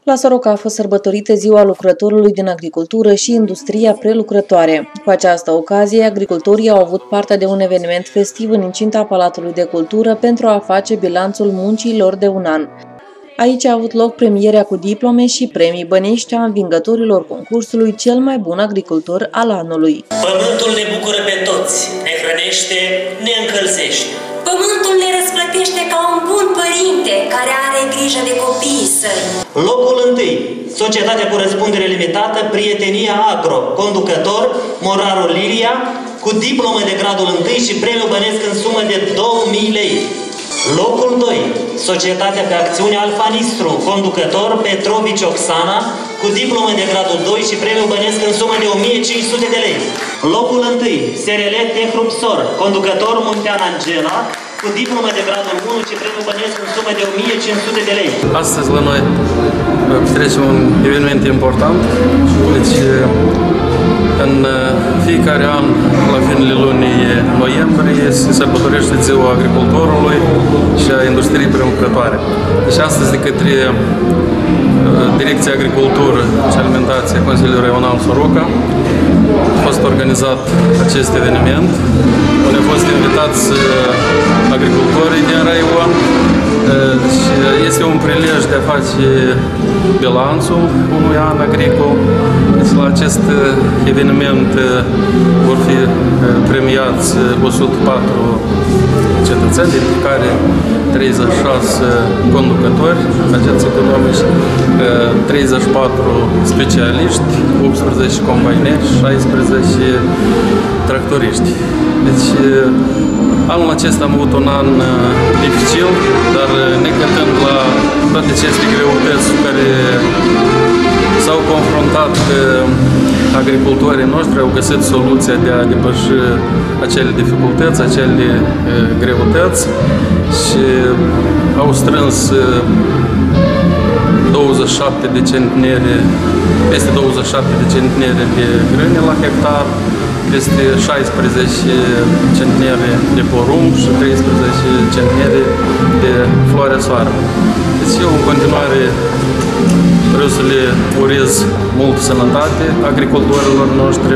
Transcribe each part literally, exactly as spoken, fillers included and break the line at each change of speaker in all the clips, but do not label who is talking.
La Soroca a fost sărbătorită Ziua Lucrătorului din Agricultură și Industria Prelucrătoare. Cu această ocazie, agricultorii au avut parte de un eveniment festiv în incinta Palatului de Cultură pentru a face bilanțul muncii lor de un an. Aici a avut loc premierea cu diplome și premii bănești a învingătorilor concursului Cel mai bun agricultor al anului.
Pământul ne bucură pe toți, ne hrănește, ne încălzește.
Pământul ne răsplătește ca un bun părinte care are grijă de copiii săi.
Locul întâi, Societatea cu răspundere limitată, Prietenia Agro, conducător, Morarul Lilia, cu diplomă de gradul întâi și premiu bănesc în sumă de două mii lei. Locul doi, Societatea pe acțiune Alfanistru, conducător, Petrovici Oxana, cu diplomă de gradul doi și premiu bănesc în sumă de o mie cinci sute de lei. Locul unu, S R L Tehrupsor, conducător, Muntean Angela, cu diplomă de gradul unu și premiu bănesc în sumă de o mie cinci sute de lei.
Astăzi la noi petrecem un eveniment important, deci în fiecare an, la finele lunii noiembrie, se sărbătorește Ziua Agricultorului și a Industriei Prelucrătoare. Deci astăzi, de către Direcția Agricultură și Alimentație Consiliului Regional Soroca, a fost organizat acest eveniment, unde au fost invitați agricultorii din raion. Este un prilej de a face bilanțul unui an agricol. Deci la acest eveniment vor fi premiați o sută patru cetățeni, dintre care treizeci și șase conducători, agenți economici, treizeci și patru specialiști, optsprezece combaineri, șaisprezece tractoriști. Deci, anul acesta am avut un an dificil, dar necătând la toate aceste greutăți cu care s-au confruntat agricultorii noștri, au găsit soluția de a depăși acele dificultăți, acele greutăți și au strâns douăzeci și șapte de centinere, peste douăzeci și șapte de centinere de grâne la hectar, peste șaisprezece centinere de porumb și treisprezece centinere de floarea soarelui. Deci eu în continuare vreau să le urez multă sănătate agricultorilor noștri,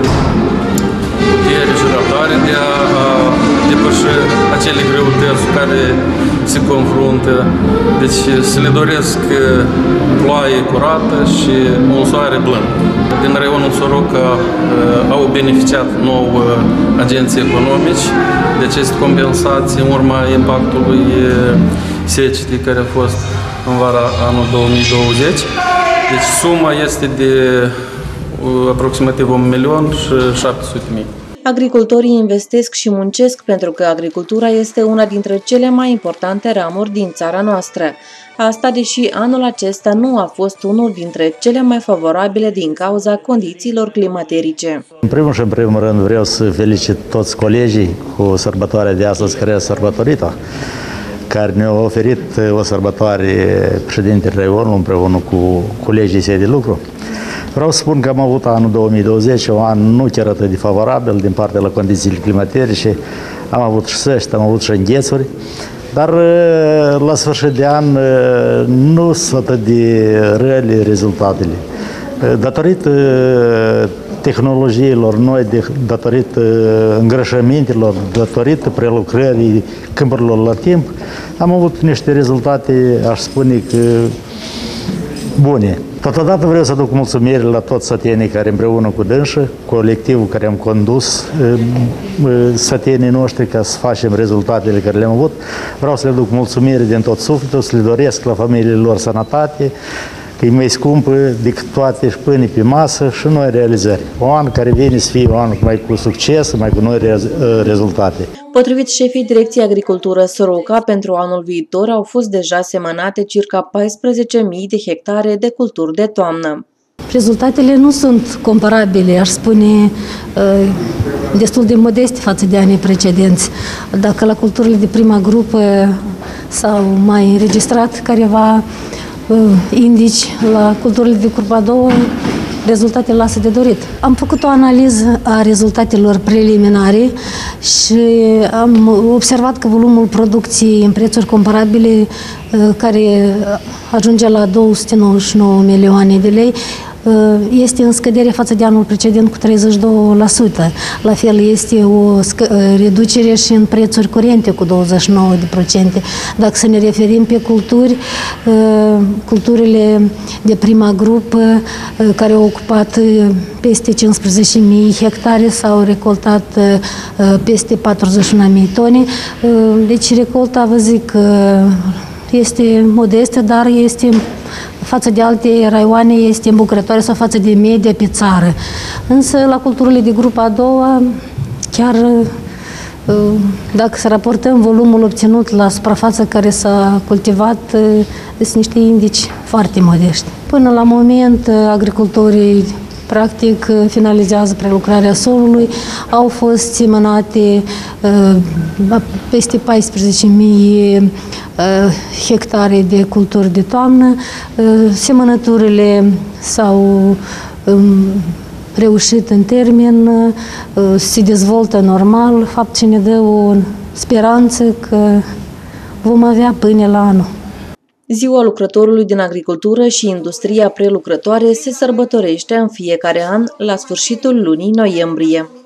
putere și răbdare de a, a depăși acele greutăți cu care se confruntă. Deci să le doresc ploaie curată și un soare blând. Din raionul Soroca au beneficiat nou agenții economici de aceste compensații în urma impactului secetii care a fost în vara anul două mii douăzeci. Deci suma este de aproximativ un milion și șapte sute de mii.
Agricultorii investesc și muncesc pentru că agricultura este una dintre cele mai importante ramuri din țara noastră. Asta deși anul acesta nu a fost unul dintre cele mai favorabile din cauza condițiilor climaterice.
În primul și în primul rând vreau să felicit toți colegii cu sărbătoarea de astăzi care a sărbătorit-o, care ne-au oferit o sărbătoare președintele Raionului împreună cu colegii săi de lucru. Vreau să spun că am avut anul două mii douăzeci, un an nu chiar atât de favorabil din partea la condițiile climaterice. Am avut și săști, am avut și înghețuri, dar la sfârșit de an nu sunt atât de rele rezultatele. Datorită tehnologiilor noi, datorită îngrășămintelor, datorită prelucrării câmpurilor la timp, am avut niște rezultate, aș spune că bune. Totodată vreau să aduc mulțumiri la toți sătenii care împreună cu dânsă, colectivul care am condus sătenii noștri ca să facem rezultatele care le-am avut. Vreau să le aduc mulțumiri din tot sufletul, să le doresc la familiile lor sănătate, că e mai scumpă decât toate și pâine pe masă și noi realizări. Un an care vine să fie un an mai cu succes, mai cu noi rezultate.
Potrivit șefii Direcției Agricultură Soroca, pentru anul viitor au fost deja semănate circa paisprezece mii de hectare de culturi de toamnă.
Rezultatele nu sunt comparabile, aș spune, destul de modeste față de anii precedenți. Dacă la culturile de prima grupă s-au mai înregistrat careva indici, la culturile de grupa a doua rezultatele lasă de dorit. Am făcut o analiză a rezultatelor preliminare și am observat că volumul producției în prețuri comparabile, care ajunge la două sute nouăzeci și nouă milioane de lei, este în scădere față de anul precedent cu treizeci și doi la sută. La fel este o reducere și în prețuri curente cu douăzeci și nouă la sută. Dacă să ne referim pe culturi, culturile de prima grupă care au ocupat peste cincisprezece mii hectare s-au recoltat peste patruzeci și unu mii tone. Deci recolta, vă zic, este modestă, dar este față de alte raioane este îmbucurătoare sau față de media pe țară. Însă la culturile de grupa a doua, chiar dacă să raportăm volumul obținut la suprafața care s-a cultivat, sunt niște indici foarte modești. Până la moment, agricultorii practic finalizează prelucrarea solului, au fost semănate uh, peste paisprezece mii uh, hectare de culturi de toamnă. Uh, semănăturile s-au um, reușit în termen, uh, se dezvoltă normal, fapt ce ne dă o speranță că vom avea pâine la anul.
Ziua lucrătorului din agricultură și industria prelucrătoare se sărbătorește în fiecare an la sfârșitul lunii noiembrie.